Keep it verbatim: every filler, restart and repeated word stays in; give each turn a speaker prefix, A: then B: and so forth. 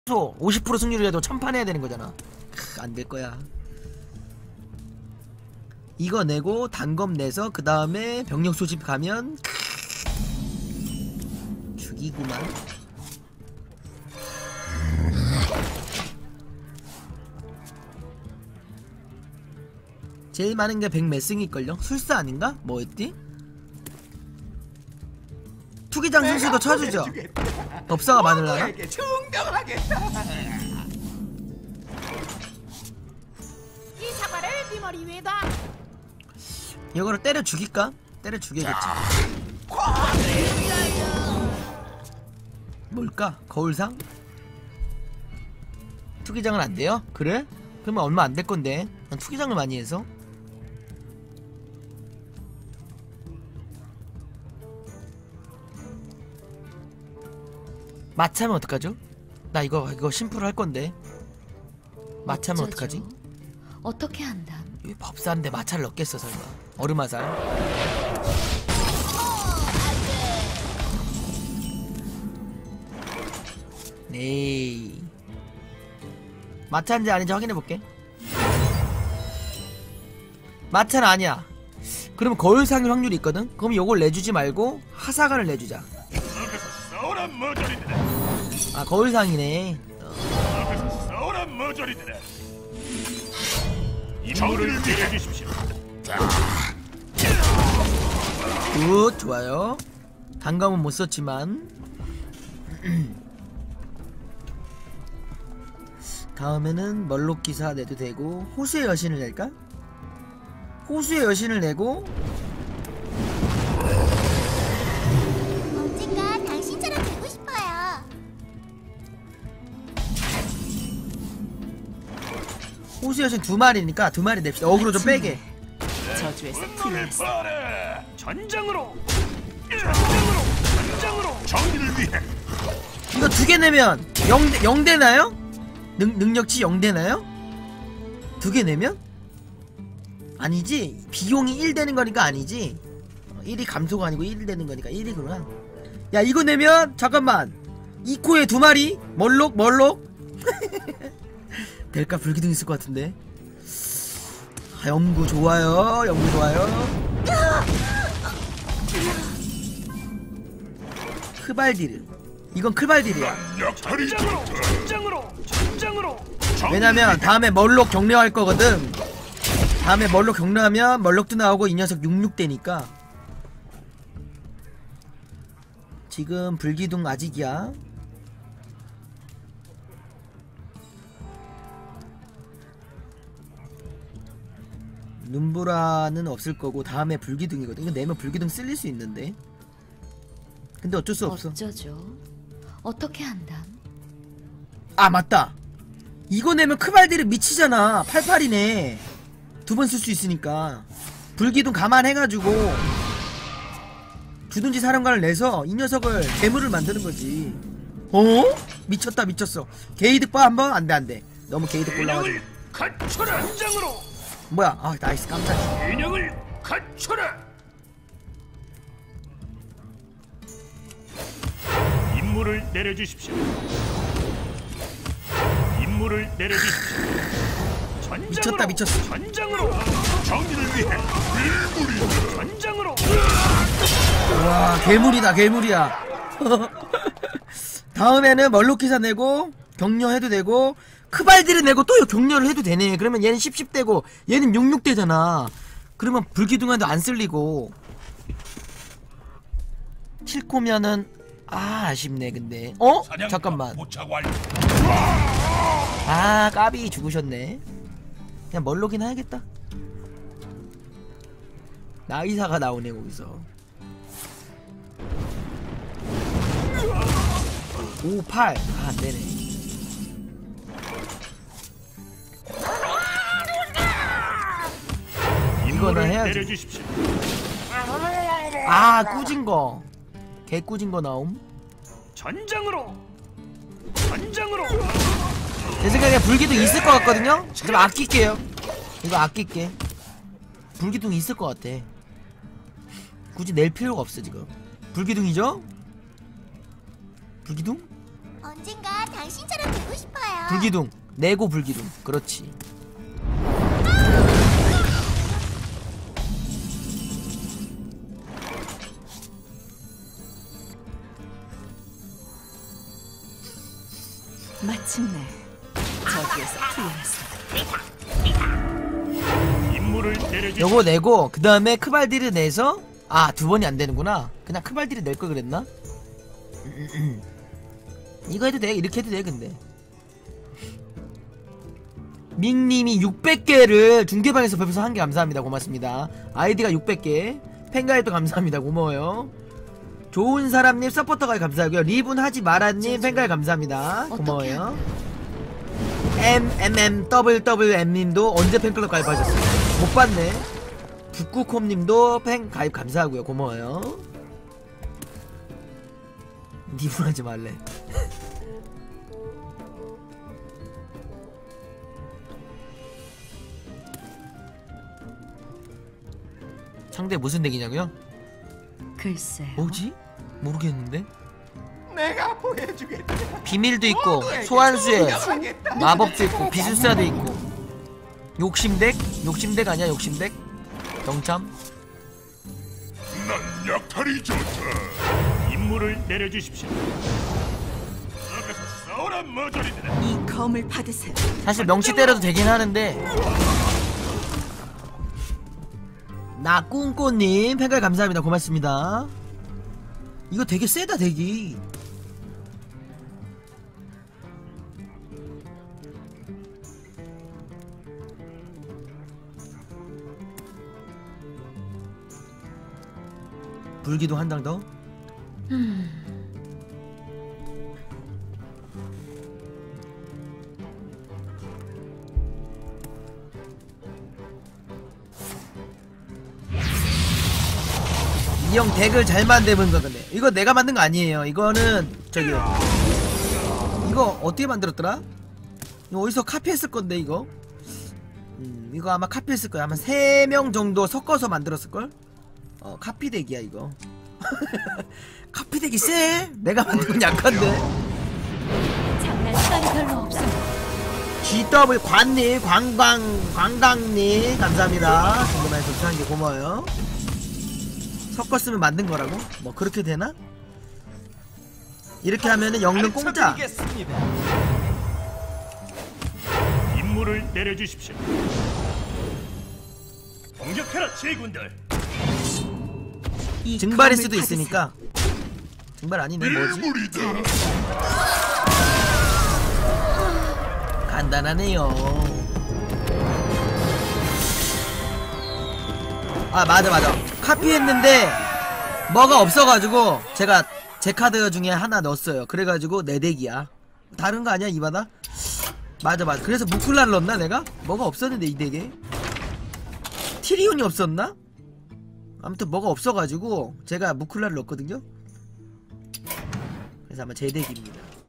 A: 오십 퍼센트 승률이라도 천판 해야 되는 거잖아. 안 될 거야. 이거 내고 단검 내서 그 다음에 병력 소집 가면 죽이구만. 제일 많은 게 백 몇 승일걸요? 술사 아닌가? 뭐였지? 투기장 선수도 쳐주죠? 법사가 많으려나?
B: 이 사과를 네 머리 위에 놔.
A: 이거를 때려 죽일까? 때려 죽여야겠지. 뭘까? 거울상? 투기장은 안 돼요? 그래? 그러면 얼마 안 될 건데. 난 투기장을 많이 해서. 마차면 어떡하죠? 나 이거 이거 심플 할 건데. 마차면
C: 어쩌죠?
A: 어떡하지?
C: 어떻게 한담?
A: 이 법사인데 마차를 넣겠어 설마? 얼음화살. 에이. 마차인지 아닌지 확인해볼게. 마차는 아니야. 그럼 거울상일 확률이 있거든? 그럼 요걸 내주지 말고 하사관을 내주자. 아 거울상이네.
D: 임무를 내려주십시오.
A: 굿 좋아요. 단검은 못 썼지만 다음에는 멀록기사 내도 되고 호수의 여신을 낼까? 호수의 여신을 내고
E: 언젠가 당신처럼 되고 싶어요.
A: 호수의 여신 두 마리니까 두 마리 냅시다. 어그로 좀 빼게.
C: 저주에서
D: 눈을
C: 풀려났어.
D: 봐라. 전장으로. 전장으로. 전장으로. 정의를 위해.
A: 이거 두 개 내면 영, 영 되나요? 능, 능력치 영 되나요? 두 개 내면? 아니지. 비용이 일 되는 거니까 아니지. 일이 감소가 아니고 일 되는 거니까 일이구나. 야 이거 내면 잠깐만 이 코에 두 마리 멀록 멀록 될까? 불기둥 있을 것 같은데. 아, 연구 좋아요. 연구 좋아요. 크발디르. 이건 크발디르야.
D: 역할이 좋다. 전장으로. 전장으로.
A: 왜냐면 다음에 멀록 격려할 거거든. 다음에 멀록 격려하면 멀록도 나오고 이 녀석 육육 되니까. 지금 불기둥 아직이야. 눈보라는 없을 거고 다음에 불기둥이거든. 이거 내면 불기둥 쓸릴 수 있는데. 근데 어쩔 수 없어.
C: 어쩌죠? 어떻게 한담?
A: 아 맞다. 이거 내면 크발디르 미치잖아. 팔팔이네. 두 번 쓸 수 있으니까. 불기둥 감안해가지고 주둔지 사령관을 내서 이 녀석을 괴물을 만드는 거지. 어? 미쳤다 미쳤어. 게이득 봐 한번. 안돼 안돼. 너무 게이득 골라가지고.
D: 인형을 갖춰라. 전장으로.
A: 뭐야? 아 나이스 깜짝이야.
D: 인형을 갖춰라. 임무를 내려주십시오. 임무를 내려주십시오. 전장으로.
A: 미쳤다 미쳤어.
D: 전장으로. 정의를 위해 일물이. 전장으로.
A: 와 괴물이다 괴물이야. 다음에는 멀록기사 내고 격려해도 되고 크발디르 내고 또 격려를 해도 되네. 그러면 얘는 십 십 되고 얘는 육육 되잖아. 그러면 불기둥한테 안 쓸리고. 칠 코면은 아 아쉽네 근데. 어? 잠깐만. 아 까비 죽으셨네. 그냥 멀록이나 해야겠다. 나이사가 나오네 거기서. 오 팔. 아 안되네. 이거나 해야지.
D: 내려주십시오.
A: 아 꾸진거. 개 꾸진거 나옴.
D: 전장으로. 전장으로.
A: 제 생각에 불기둥 있을 것 같거든요? 좀 아낄게요. 이거 아낄게. 불기둥 있을 것 같아. 굳이 낼 필요가 없어 지금. 불기둥이죠? 불기둥?
E: 언젠가 당신처럼 되고 싶어요.
A: 불기둥 내고 불기둥 그렇지.
C: 마침내 저주에서 풀려났어.
D: 임무를 내려주십시오.
A: 요거 내고 그 다음에 크발디르 내서 아 두 번이 안 되는구나. 그냥 크발디르 낼 걸 그랬나? 이거 해도 돼. 이렇게 해도 돼. 근데 밍님이 육백 개를 중계방에서 별풍선 한 개 감사합니다. 고맙습니다. 아이디가 육백 개 팬가입도 감사합니다. 고마워요. 좋은 사람님 서포터가 감사하고요. 리분 하지 마라님 팬가입 감사합니다. 고마워요. 엠엠엠더블더블엠님도 언제 팬클럽 가입하셨어요? 못 봤네. 북구콤님도 팬 가입 감사하고요. 고마워요. 리분 하지 말래. 상대 무슨 덱이냐고요?
C: 글쎄요.
A: 뭐지? 모르겠는데?
F: 내가 보여주겠다.
A: 비밀도 있고 소환수에
F: 인정하겠다.
A: 마법도 있고 비술사도 있고 욕심덱? 욕심덱 아니야 욕심덱? 경참?
G: 난 약탈이 좋다.
D: 임무를 내려주십시오.
G: 나가서 싸우란 머저리들아.
C: 이 검을 받으세요.
A: 사실 명치 때려도 되긴 하는데 나 꿍꼬님 팬가입 감사합니다. 고맙습니다. 이거 되게 세다 덱이. 불기둥 한 장 더. 이 형 덱을 잘 만드는 거던데. 이거 내가 만든 거 아니에요. 이거는 저기 이거 어떻게 만들었더라? 이거 어디서 카피했을 건데 이거. 음, 이거 아마 카피했을 거야. 아마 세 명 정도 섞어서 만들었을 걸. 어, 카피 덱이야 이거. 카피 덱이 세? 내가 만든 건 약한데.
C: 장난 시간이 별로 없어.
A: 지더블 관님, 관광, 관광님 감사합니다. 궁금해서 좋사한 게 고마워요. 섞었으면 만든 거라고? 뭐 그렇게 되나? 이렇게 하면은 영능 공짜.
F: 드리겠습니다.
D: 임무를 내려주십시오. 공격해라 제군들.
C: 이
A: 증발일
C: 검을
A: 수도
C: 받으세요.
A: 있으니까. 증발 아니네 뭐지?
G: 일물이다.
A: 간단하네요. 아 맞아 맞아. 카피했는데 뭐가 없어가지고 제가 제 카드 중에 하나 넣었어요. 그래가지고 내 덱이야. 다른 거 아니야 이바다? 맞아 맞아. 그래서 무클라를 넣었나 내가? 뭐가 없었는데 이 덱에 티리온이 없었나? 아무튼 뭐가 없어가지고 제가 무클라를 넣었거든요. 그래서 아마 제 덱입니다.